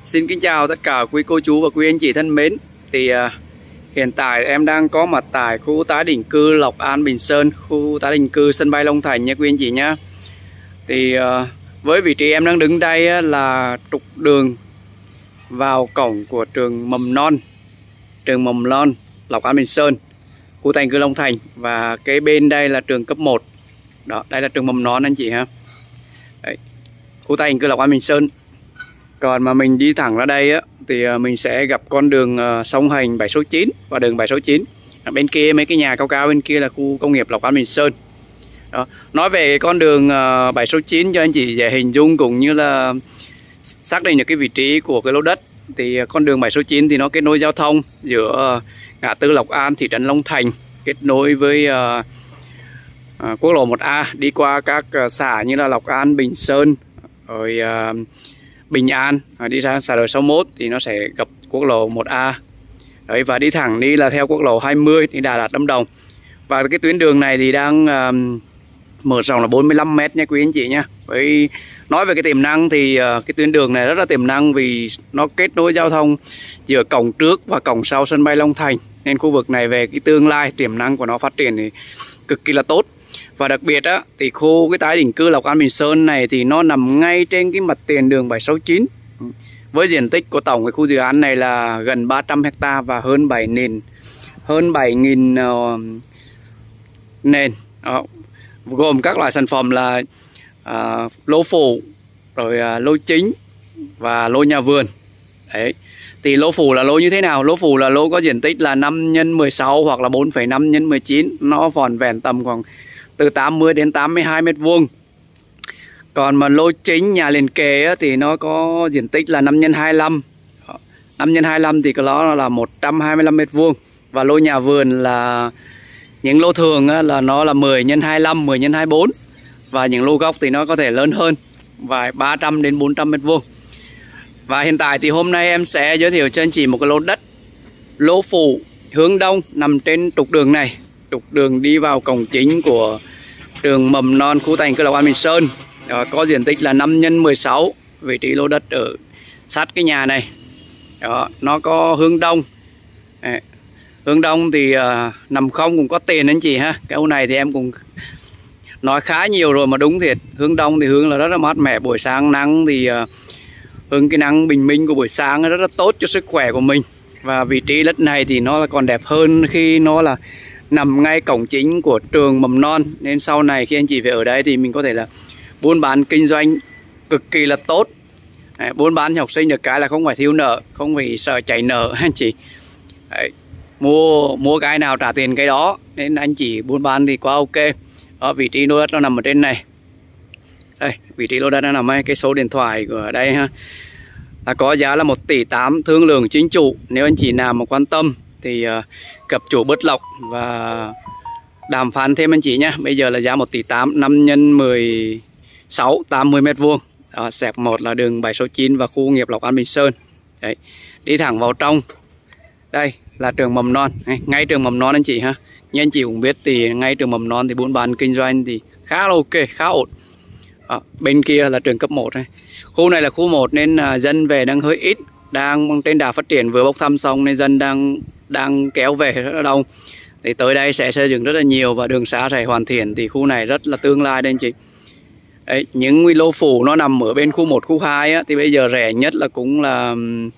Xin kính chào tất cả quý cô chú và quý anh chị thân mến. Hiện tại em đang có mặt tại khu tái định cư Lộc An Bình Sơn, khu tái định cư sân bay Long Thành nha quý anh chị nhé. Với vị trí em đang đứng đây là trục đường vào cổng của trường mầm non Lộc An Bình Sơn, khu tái định cư Long Thành. Và cái bên đây là trường cấp 1. Đó, đây là trường mầm non anh chị ha. Đấy, khu tái định cư Lộc An Bình Sơn. Còn mà mình đi thẳng ra đây thì mình sẽ gặp con đường song hành 7 số 9 và đường 7 số 9. Bên kia mấy cái nhà cao cao bên kia là khu công nghiệp Lộc An Bình Sơn. Đó. Nói về con đường 7 số 9 cho anh chị dễ hình dung cũng như là xác định được cái vị trí của cái lô đất. Thì con đường 7 số 9 thì nó kết nối giao thông giữa ngã tư Lộc An, thị trấn Long Thành, kết nối với quốc lộ 1A đi qua các xã như là Lộc An, Bình Sơn, rồi Bình An, đi ra xã đời 61 thì nó sẽ gặp quốc lộ 1A. Đấy, và đi thẳng đi là theo quốc lộ 20 đi Đà Lạt, Lâm Đồng. Và cái tuyến đường này thì đang mở rộng là 45 m nha quý anh chị nha. Với nói về cái tiềm năng thì cái tuyến đường này rất là tiềm năng vì nó kết nối giao thông giữa cổng trước và cổng sau sân bay Long Thành. Nên khu vực này về cái tương lai tiềm năng của nó phát triển thì cực kỳ là tốt. Và đặc biệt thì khu cái tái định cư Lộc An Bình Sơn này thì nó nằm ngay trên cái mặt tiền đường 769. Với diện tích của tổng cái khu dự án này là gần 300 ha và hơn 7.000 nền. Đó, gồm các loại sản phẩm là lô phủ, rồi lô chính và lô nhà vườn. Đấy. Thì lô phủ là lô như thế nào? Lô phủ là lô có diện tích là 5x16 hoặc là 4,5x19. Nó vòn vẹn tầm khoảng từ 80 đến 82 m². Còn mà lô chính nhà liền kề thì nó có diện tích là 5x25. 5x25 thì nó là 125 m². Và lô nhà vườn là những lô thường là nó là 10x25, 10x24. Và những lô gốc thì nó có thể lớn hơn, vài 300 đến 400 m². Và hiện tại thì hôm nay em sẽ giới thiệu cho anh chị một cái lô đất lô phủ hướng đông nằm trên trục đường này. Trục đường đi vào cổng chính của trường mầm non khu tái định cư Lộc An Bình Sơn. Đó, có diện tích là 5x16. Vị trí lô đất ở sát cái nhà này. Đó, nó có hướng đông. Đấy. Hướng đông thì nằm không cũng có tiền anh chị ha. Cái ô này thì em cũng nói khá nhiều rồi mà đúng thiệt. Hướng đông thì hướng là rất là mát mẻ. Buổi sáng nắng thì hướng cái nắng bình minh của buổi sáng rất là tốt cho sức khỏe của mình. Và vị trí đất này thì nó là còn đẹp hơn khi nó là nằm ngay cổng chính của trường mầm non. Nên sau này khi anh chị về ở đây thì mình có thể là buôn bán kinh doanh cực kỳ là tốt. Đấy, buôn bán cho học sinh được cái là không phải thiếu nợ, không phải sợ chảy nợ anh chị. Đấy, mua cái nào trả tiền cái đó. Nên anh chị buôn bán thì quá ok. Đó, vị trí lô đất nó nằm ở trên này. Đây, vị trí lô đất nó nằm ở cái số điện thoại của đây ha. Là có giá là 1,8 tỷ, thương lượng chính chủ. Nếu anh chị nào mà quan tâm thì gặp chủ Bớt Lộc và đàm phán thêm anh chị nhé. Bây giờ là giá 1,8 tỷ, 5x16, 80 m². Sẹp 1 là đường 7 số 9 và khu nghiệp Lộc An Bình Sơn. Đấy, đi thẳng vào trong. Đây là trường mầm non, ngay trường mầm non anh chị ha. Như anh chị cũng biết thì ngay trường mầm non thì buôn bán kinh doanh thì khá là ok, khá ổn. Bên kia là trường cấp 1 này. Khu này là khu 1 nên dân về đang hơi ít, đang trên đà phát triển, vừa bốc thăm xong nên dân đang kéo về rất là đông. Thì tới đây sẽ xây dựng rất là nhiều và đường xá sẽ hoàn thiện thì khu này rất là tương lai đây anh chị. Đấy, những lô phủ nó nằm ở bên khu 1, khu 2 thì bây giờ rẻ nhất là cũng là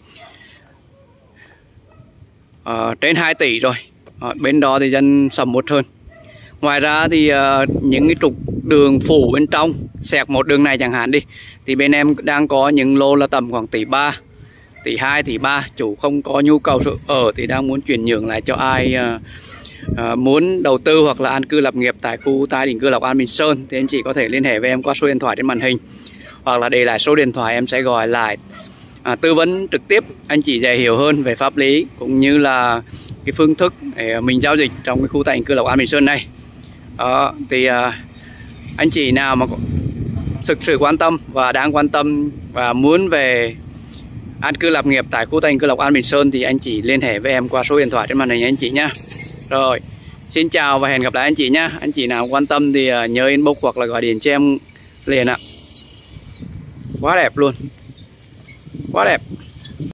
trên 2 tỷ rồi. Bên đó thì dân sầm uất hơn. Ngoài ra thì những cái trục đường phủ bên trong, xẹt một đường này chẳng hạn đi, thì bên em đang có những lô là tầm khoảng 1,3 tỷ, 1,2 tỷ, 1,3 tỷ. Chủ không có nhu cầu ở thì đang muốn chuyển nhượng lại cho ai muốn đầu tư hoặc là an cư lập nghiệp tại khu tái định cư Lộc An Bình Sơn thì anh chị có thể liên hệ với em qua số điện thoại trên màn hình, hoặc là để lại số điện thoại em sẽ gọi lại tư vấn trực tiếp anh chị dễ hiểu hơn về pháp lý cũng như là cái phương thức để mình giao dịch trong cái khu tái định cư Lộc An Bình Sơn này. Đó, thì anh chị nào mà thực sự quan tâm và đang quan tâm và muốn về an cư lập nghiệp tại khu tái định cư Lộc An Bình Sơn thì anh chị liên hệ với em qua số điện thoại trên màn hình anh chị nhé. Rồi, xin chào và hẹn gặp lại anh chị nhé. Anh chị nào quan tâm thì nhớ inbox hoặc là gọi điện cho em liền ạ. Quá đẹp luôn, quá đẹp.